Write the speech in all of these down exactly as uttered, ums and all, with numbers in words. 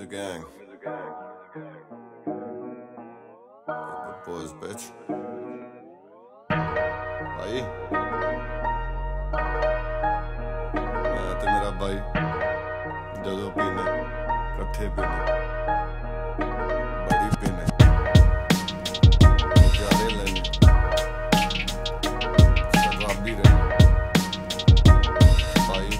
Music gang. Good boys, bitch. भाई मैं ते मेरा भाई जदों पीने कट्ठे पीने बड़ी पीने जारे लेने शराबी रहने भाई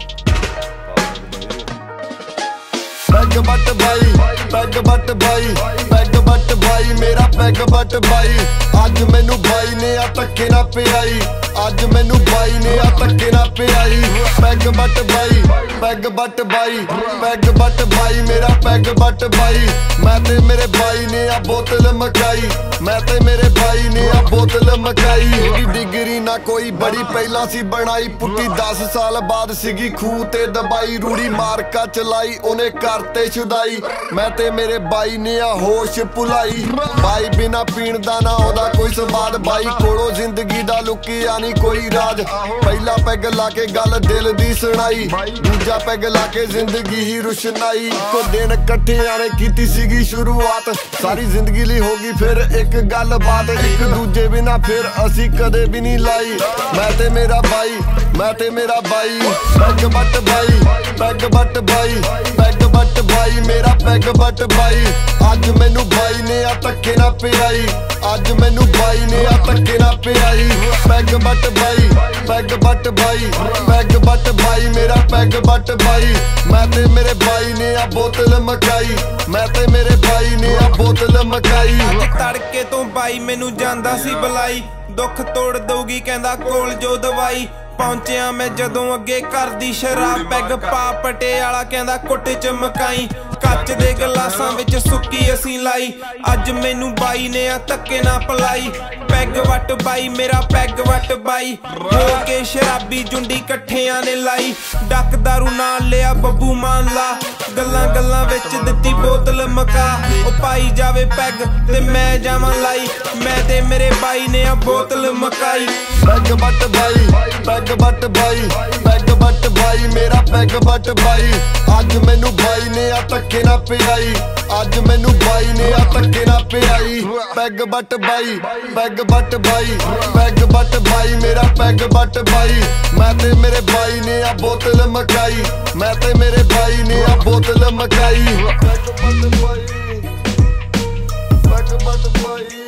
पैग बट भाई पैग बट भाई पैग बट भाई मेरा पैग बट भाई अज मैनू भाई ने आ धक्के ना पियाई अज मैनू भाई ने आ धक्के ना पियाई पैग बट भाई पैग बट भाई पैग बट भाई मेरा पैग बट भाई मैं ते मेरे भाई ने आ बोतल मकाई मैं ते मेरे भाई ने आ बोतल मकाई डिग्री ना कोई बड़ी पहला सी बनाई पुट्टी दस साल बाद सीगी खूह ते दबाई रूड़ी मारका चलाई उन्हें करते छुदाई मैं ते मेरे भाई ने आ होश भुलाई भाई बिना पीण दा ना ओदा कोई स्वाद भाई कोलों जिंदगी दा लुकिया नहीं कोई राज पहला पैग लाके गल दिल दी सुनाई दूजा पैग लाके जिंदगी ही रुशनाई को दिन कट्ठे आने कीती सीगी शुरुआत सारी जिंदगी ली होगी फिर एक गल बात एक दूजे बिना फिर असी कदे भी नहीं लाई मैं ते मेरा भाई मैं ते मेरा भाई पैग बट भाई पैग बट भाई पैग बट भाई मेरा पैग बट भाई अज मैनू भाई ने आ धक्के ना पियाई अज मैनू भाई ने आ धक्के ना पियाई पैग बट भाई पैग बट भाई पैग बट भाई मेरा पैग बट भाई मैं ते मेरे भाई ने आ बोतल मकाई मैं ते मेरे भाई ने आ बोतल मकाई तड़के तो भाई मैनू जांदा सी बुलाई दुख तोड़ दूगी कहंदा कोल जो दवाई पहुंचिया मैं जदों अगे घर दी शराब पैग पा पटियाला कहंदा कुट च मकाई कच दे गलासां विच सुक्की असीं लाई अज मैनू बाई ने आ धक्के ना पलाई पैग वट बाई मेरा पैग वट बाई हो के शराबी जुंडी कट्ठियां ने लाई डक दारू नाल लिया बब्बू मान ला गल्लां गल्लां विच दित्ती बोतल मका ओ पाई जावे पैग ते मैं जावां लाई मैं ते मेरे बाई ने आ बोतल मकाई पैग बट भाई पैग बट भाई पैग बट भाई मेरा पैग बट भाई अज मैनू भाई ने आ धक्के ना पियाई अज मैनू भाई ने आ धक्के ना पियाई पैग बट भाई पैग बट भाई पैग बट भाई मेरा पैग बट भाई मैं ते मेरे भाई ने आ बोतल मकाई मैं ते मेरे भाई ने आ बोतल मकाई पैग बट भाई पैग बट भाई